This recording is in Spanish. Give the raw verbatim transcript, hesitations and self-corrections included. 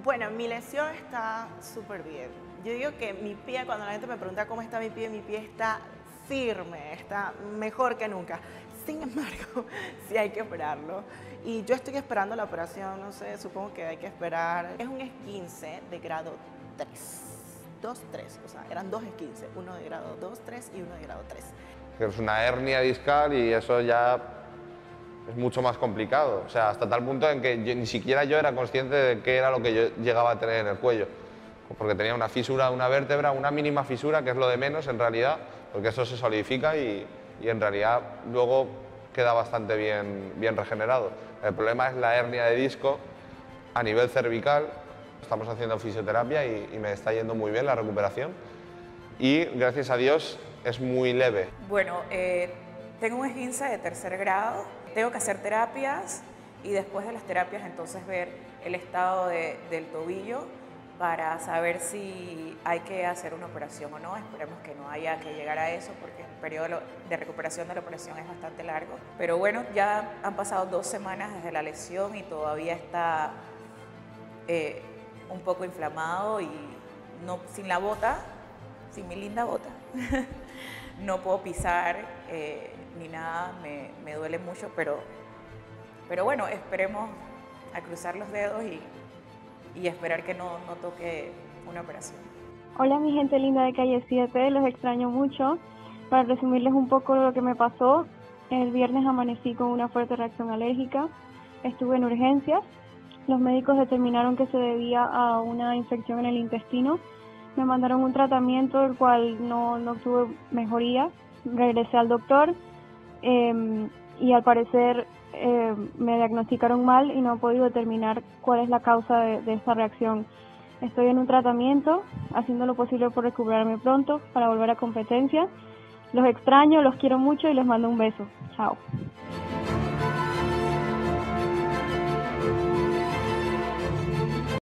Bueno, mi lesión está súper bien. Yo digo que mi pie, cuando la gente me pregunta cómo está mi pie, mi pie está firme, está mejor que nunca. Sin embargo, sí hay que esperarlo. Y yo estoy esperando la operación, no sé, supongo que hay que esperar. Es un esguince de grado tres. dos, tres, o sea, eran dos esguinces, uno de grado dos, tres y uno de grado tres. Es una hernia discal y eso ya es mucho más complicado, o sea, hasta tal punto en que yo, ni siquiera yo era consciente de qué era lo que yo llegaba a tener en el cuello, porque tenía una fisura de una vértebra, una mínima fisura, que es lo de menos en realidad, porque eso se solidifica y, y en realidad luego queda bastante bien, bien regenerado. El problema es la hernia de disco a nivel cervical. Estamos haciendo fisioterapia y, y me está yendo muy bien la recuperación y gracias a Dios es muy leve. Bueno, eh, tengo un esguince de tercer grado, tengo que hacer terapias y después de las terapias entonces ver el estado de, del tobillo para saber si hay que hacer una operación o no. Esperemos que no haya que llegar a eso porque el periodo de recuperación de la operación es bastante largo. Pero bueno, ya han pasado dos semanas desde la lesión y todavía está eh, un poco inflamado y no, sin la bota, sin mi linda bota, no puedo pisar eh, ni nada, me, me duele mucho, pero, pero bueno, esperemos a cruzar los dedos y y esperar que no, no toque una operación. Hola mi gente linda de Calle siete, los extraño mucho. Para resumirles un poco lo que me pasó, el viernes amanecí con una fuerte reacción alérgica, estuve en urgencias, los médicos determinaron que se debía a una infección en el intestino, me mandaron un tratamiento del cual no, no tuve mejoría, regresé al doctor eh, y al parecer Eh, me diagnosticaron mal y no he podido determinar cuál es la causa de, de esta reacción. Estoy en un tratamiento, haciendo lo posible por recuperarme pronto para volver a competencia. Los extraño, los quiero mucho y les mando un beso. Chao.